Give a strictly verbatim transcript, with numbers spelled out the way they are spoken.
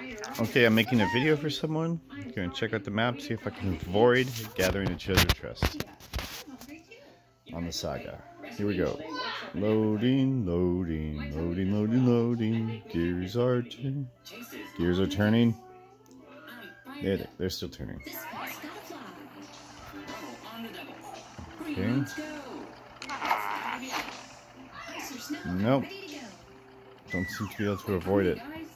Okay, I'm making a video for someone. I'm gonna check out the map, see if I can avoid gathering the treasure chest on the saga. Here we go. Loading, loading, loading, loading, loading. Gears are turning. Gears are turning. Yeah, they're still turning. Okay. Nope. Don't seem to be able to avoid it.